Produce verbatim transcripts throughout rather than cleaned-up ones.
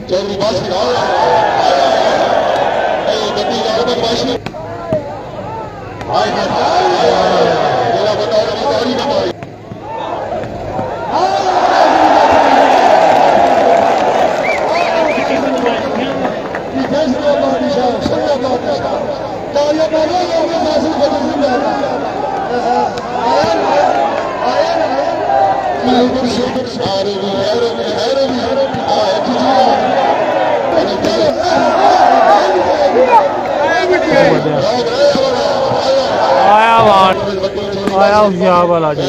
चौधरी बासी बंदी बदमाशी हाय मेरा बताओ तारी बताई आया वार आया हुशियार वाला जी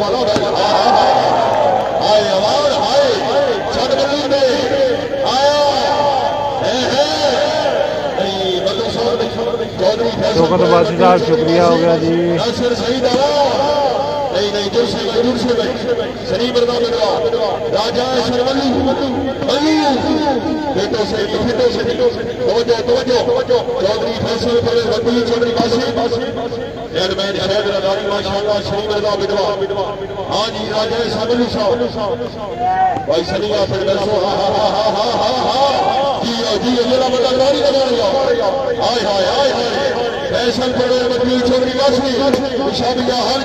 शौकत बासी साहब शुक्रिया हो गया जी। नहीं नहीं जोर से जोर से शरीफ रजा राजा बेटों से बेटों से तवज्जो तवज्जो चौधरी फैसल परवेज वकील चौधरी बासी चेयरमैन शहद रजारी माशाअल्लाह शरीफ रजा विधवा हाँ जी राजा शामिल साहब भाई सनिया फिर दसो हा हा हा हा हा हा जी जी मेरा बड़ा गाड़ी लगा हाय हाय हाय हाय फैसल परवेज वकील चौधरी बासी शामिल हर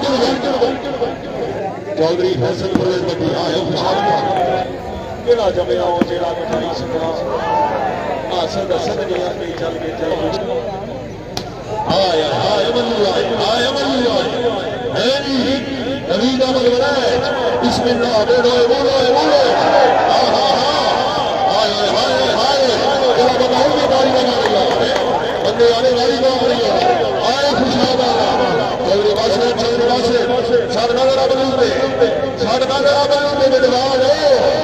चौधरी फैसल परवेज वकील आए खुशालिया केड़ा जमया हो जेड़ा मिठाई सकरा आसद सदनी आके चल के चल आया आया मल्लू आया आया मल्लू आया है जी नवीद अहमद बनाए बिस्मिल्लाह बोलो बोलो बोलो हा हा हा हाय हाय हाय केड़ा बताओ में गाड़ी लगा रही है बंदे आने गाड़ी लगा रही है आए खुशालिया चौधरी बासी चौधरी बासी साडा नगर बलू पे साडा नगर बलू पे विद्वान है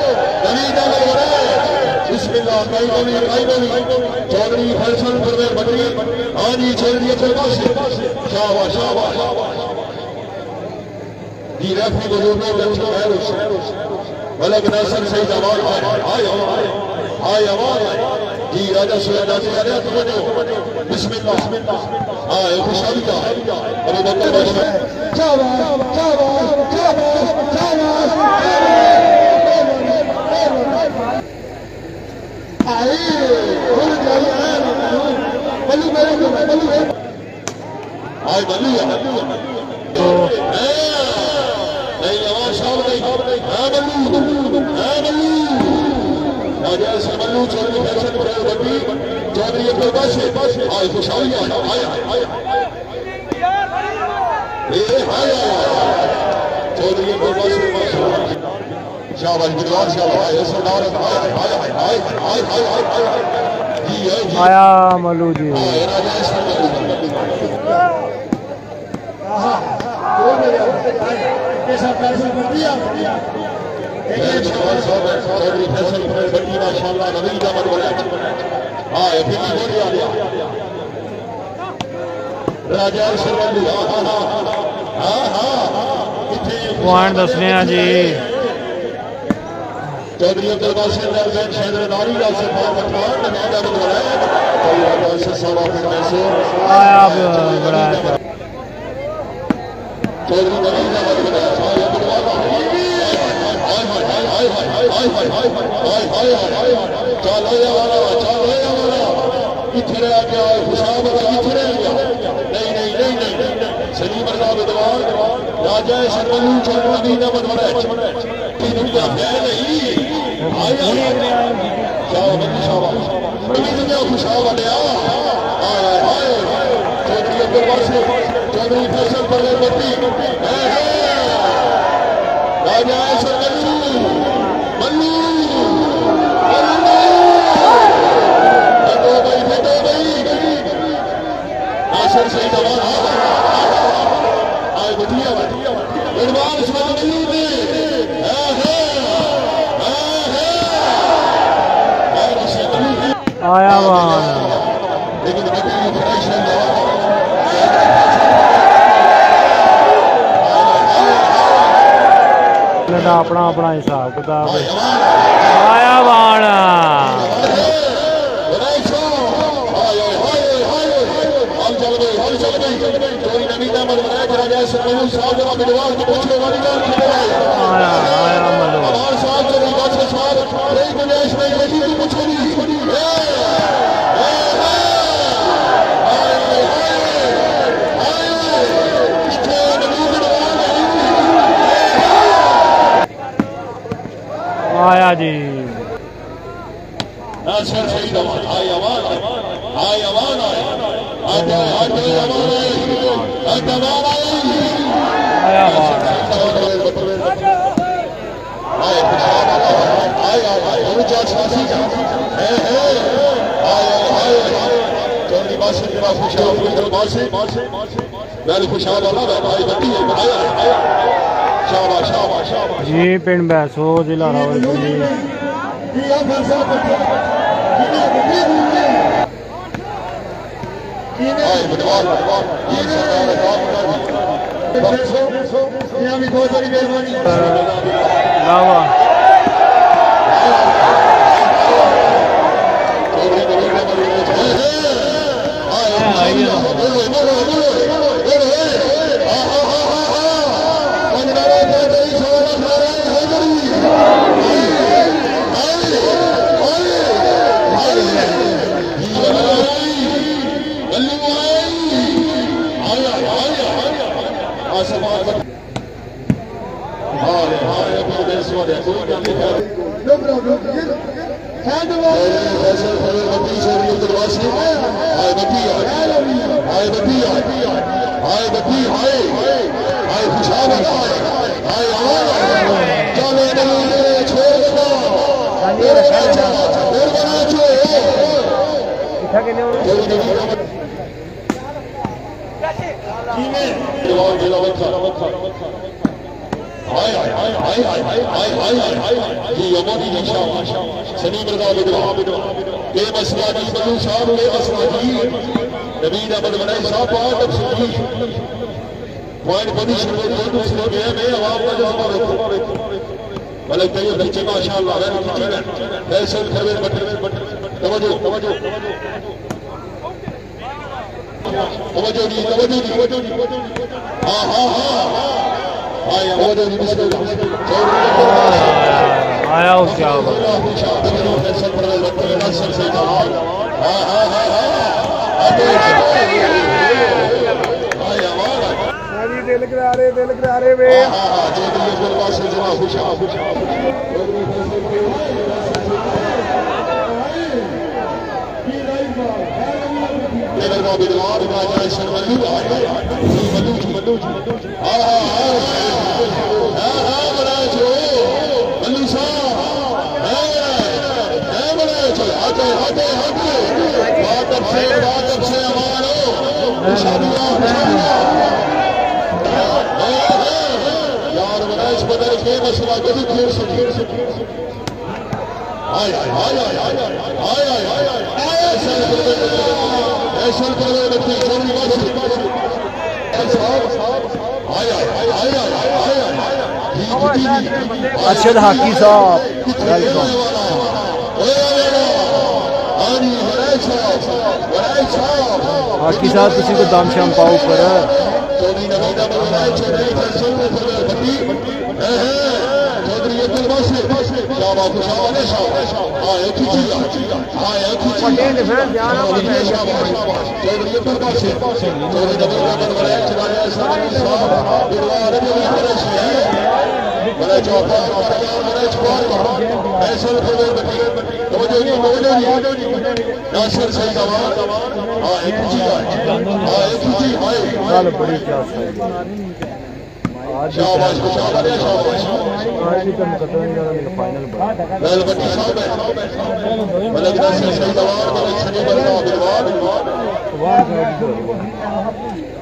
चौधरी फैसल परवेज वकील हाँ जी चौधरी अब्दुल बासी शाबाश शाबाश जी रफी बुजुर्गों बच्चों मलक नासिर सईद अवान आए आए अवान जी राजा सुहेल बिस्मिल्लाह आए खुशालिया अबू बकर बादशाह शाबाश शाबाश शाबाश शाबाश आई बल्लू तो नहीं आवाज शाम नहीं हां बल्लू हां बल्लू राजा से बल्लू चौधरी फैसल परवेज वकील चौधरी अब्दुल बासी आई खुशालिया आया आया ए हाय चौधरी अब्दुल बासी माशाअल्लाह शाबाश विद्वान शाबाश आए सरदार आए आए आए आए आए जी आया मल्लू जी चौधरी फैसल परवेज वकील माशाअल्लाह नवीद अहमद बनाए हाय फिर बोल आ गया राजा सरवंदी हां हां हां हां पॉइंट दसने हैं जी चौधरी अब्दुल बासी चेयरमैन शहद रजारी का सरदार पठान नवीद अहमद बनाए कोई राजा से सवा फिर पैसे आया बड़ा चौधरी नवीद अहमद बनाए हाय अब्दुल वाला हाय हाय हाय हाय हाय हाय हाय हाय हाय चल आया वाला चल आया वाला इधर आ गया खुशाब इधर आ गया नहीं नहीं नहीं नहीं सलीम रजा विद्वान राजा शर्मलू चौधरी नवीद अहमद बनाए तीन क्या है नहीं आया शाबाश शाबाश नवीद ने खुशाब आया हाय हाय चौधरी अब्दुल बासी चौधरी फैसल परवेज वकील राजा शर्मलू मल्लू नासिर सईद अवान आए बढ़िया बढ़िया विद्वान शर्मलू ने आया वान लेकिन अपना अपना हिसाब किताब आया वान आया आया गुंजाइश नहीं बची तो कुछ नहीं। आया जी नासिर सईद अमान हाय अमान हाय अमान आए आते आते अमान आए आते अमान आए आया बात आए खुशाब आए आए आए वो चार साथी है है आए आए चौधरी बासी मेरा खुशाब मेरे बासी मेरे खुशाब अल्लाह भाई बंदी आया आया शाबाश शाबाश शाबाश जी पिंड बैसो जिला रावलपिंडी आए बदवार बदवार ये सरकार काम कर दुनिया में बहुत बड़ी मेहरबानी लावा चौधरी नवीन आए आए बोलो बोलो बोलो आया क्या दिल करा रहे दिल करा रहे वे अरशद हाकी साहब वेलकम हाकी साहब किसी को दाम शाम पाओ पर बड़ी क्या शाबाश शाबाश शाबाश आज भी कम करते हैं यार फाइनल वेल बच्ची साहब है मलक नासिर सईद अवार मलक सनी बरका बिलवार